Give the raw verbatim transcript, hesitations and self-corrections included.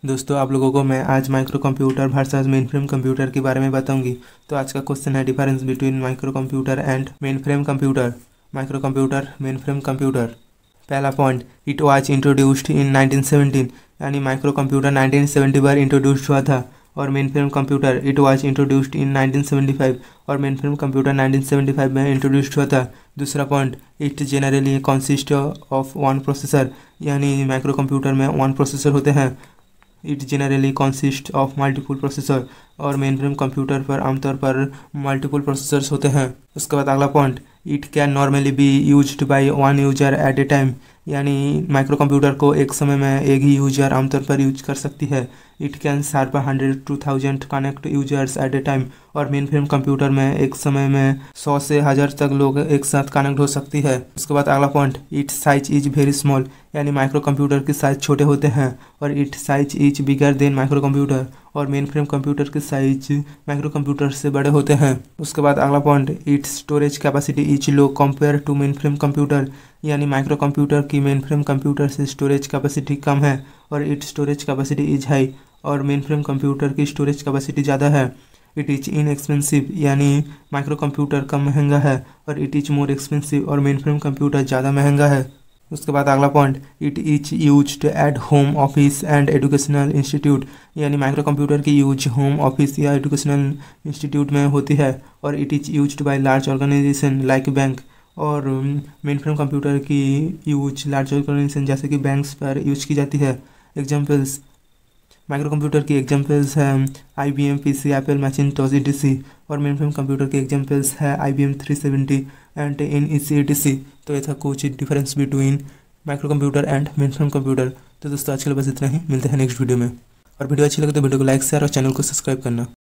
दोस्तों, आप लोगों को मैं आज micro computer versus main frame computer के बारे में बताऊंगी। तो आज का क्वेश्चन है difference between micro computer and main frame computer. Micro computer, main frame computer. पहला point, it was introduced in nineteen seventeen, यानी माइक्रो कंप्यूटर नाइनटीन सेवेंटी पर इंट्रोड्यूस्ड हुआ था और main frame computer it was introduced in nineteen seventy five और main frame computer nineteen seventy five में introduced हुआ था। दूसरा point, it generally consist of one processor, यानी माइक्रो कंप्यूटर में वन प्रोसेसर होते हैं। It generally consist of multiple processor और मेन फ्रेम कंप्यूटर पर आमतौर पर मल्टीपल प्रोसेसर्स होते हैं। उसके बाद अगला point, it can normally be used by one user at a time, यानी माइक्रो कंप्यूटर को एक समय में एक ही यूजर आमतौर पर यूज कर सकती है। It can serve hundred to thousand connect users at a time, और मेन फ्रेम कंप्यूटर में एक समय में सौ से हज़ार तक लोग एक साथ कनेक्ट हो सकती है। उसके बाद अगला point, it size is very small, यानी माइक्रो कंप्यूटर के साइज छोटे होते हैं और it size is bigger than micro computer, और मेन फ्रेम कंप्यूटर के साइज माइक्रो कंप्यूटर से बड़े होते हैं। उसके बाद अगला point, it storage capacity is low compare to main frame computer, यानी माइक्रो कंप्यूटर की मेन फ्रेम कंप्यूटर से स्टोरेज कैपेसिटी कम है और it storage capacity is high, और मेन फ्रेम कंप्यूटर की स्टोरेज कैपेसिटी ज़्यादा है। इट इज इनएक्सपेंसिव, यानी माइक्रो कंप्यूटर कम महंगा है और इट इज मोर एक्सपेंसिव, और मेन फ्रेम कंप्यूटर ज़्यादा महंगा है। उसके बाद अगला point, it is used at home office and educational institute, यानी माइक्रो कंप्यूटर की यूज होम ऑफिस या एजुकेशनल इंस्टीट्यूट में होती है और it is used by large organisation like bank, और मेन फ्रेम कंप्यूटर की यूज लार्ज ऑर्गेनाइजेशन जैसे कि बैंक्स पर यूज की जाती है। एग्जाम्पल्स, माइक्रो कंप्यूटर की एग्जाम्पल्स हैं I B M P C, Apple Macintosh, E T C, और मेन फ्रेम कंप्यूटर की एग्जाम्पल्स है I B M three seventy and N E C, E T C. तो ये था कुछ difference between micro computer and main frame computer. तो दोस्तों, आज के लिए बस इतना ही, मिलते हैं नेक्स्ट वीडियो में। और वीडियो अच्छी लगे तो वीडियो को लाइक शेयर और चैनल को सब्सक्राइब करना।